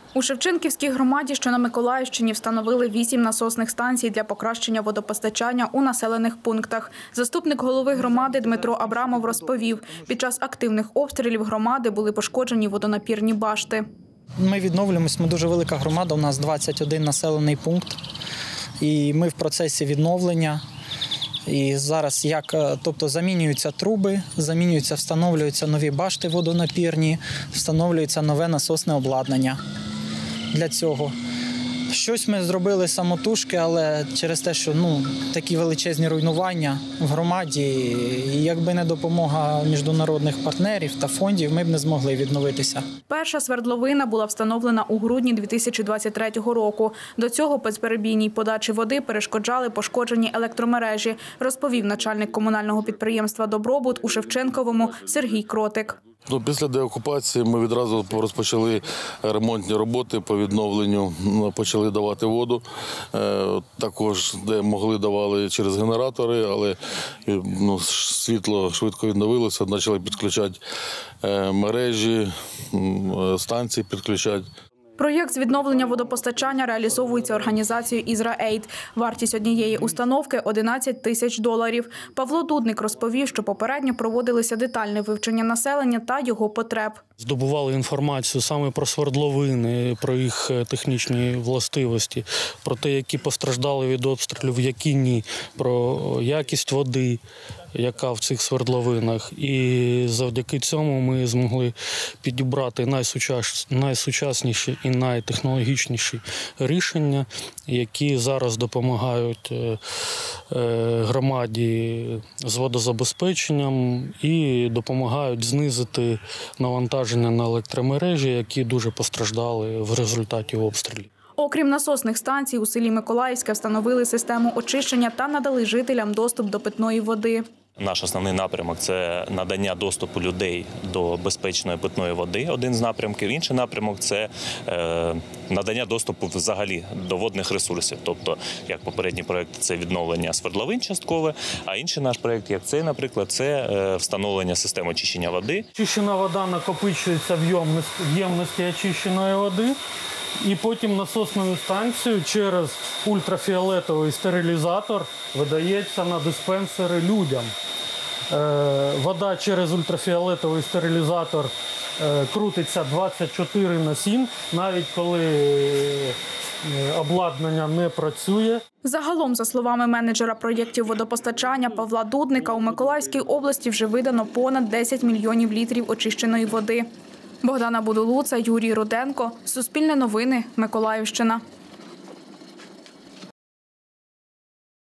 У Шевченківській громаді, що на Миколаївщині, встановили 8 насосних станцій для покращення водопостачання у населених пунктах. Заступник голови громади Дмитро Абрамов розповів, під час активних обстрілів громади були пошкоджені водонапірні башти. Ми відновлюємось, ми дуже велика громада, у нас 21 населений пункт. І ми в процесі відновлення. І зараз замінюються труби, встановлюються нові башти водонапірні, встановлюється нове насосне обладнання для цього. Щось ми зробили самотужки, але через те, що такі величезні руйнування в громаді, і якби не допомога міжнародних партнерів та фондів, ми б не змогли відновитися. Перша свердловина була встановлена у грудні 2023 року. До цього безперебійній подачі води перешкоджали пошкоджені електромережі, розповів начальник комунального підприємства «Добробут» у Шевченковому Сергій Кротик. Після деокупації ми відразу розпочали ремонтні роботи по відновленню, почали давати воду. Також, де могли, давали через генератори, але світло швидко відновилося, почали підключати мережі, станції підключати. Проєкт з відновлення водопостачання реалізовується організацією «Ізраейд». Вартість однієї установки – $11 тисяч. Павло Дудник розповів, що попередньо проводилися детальне вивчення населення та його потреб. Здобували інформацію саме про свердловини, про їх технічні властивості, про те, які постраждали від обстрілів, які ні, про якість води, яка в цих свердловинах. І завдяки цьому ми змогли підібрати найсучасніші і найтехнологічніші рішення, які зараз допомагають громаді з водозабезпеченням і допомагають знизити навантаження на електромережі, які дуже постраждали в результаті обстрілів. Окрім насосних станцій, у селі Миколаївське встановили систему очищення та надали жителям доступ до питної води. Наш основний напрямок – це надання доступу людей до безпечної питної води, один з напрямків. Інший напрямок – це надання доступу взагалі до водних ресурсів. Тобто, як попередній проєкт – це відновлення свердловин часткове, а інший наш проєкт, як цей, наприклад, це встановлення систем очищення води. Очищена вода накопичується в ємності очищеної води. І потім насосною станцією через ультрафіолетовий стерилізатор видається на диспенсери людям. Вода через ультрафіолетовий стерилізатор крутиться 24/7, навіть коли обладнання не працює. Загалом, за словами менеджера проєктів водопостачання Павла Дудника, у Миколаївській області вже видано понад 10 мільйонів літрів очищеної води. Богдана Будулуца, Юрій Руденко. Суспільне новини. Миколаївщина.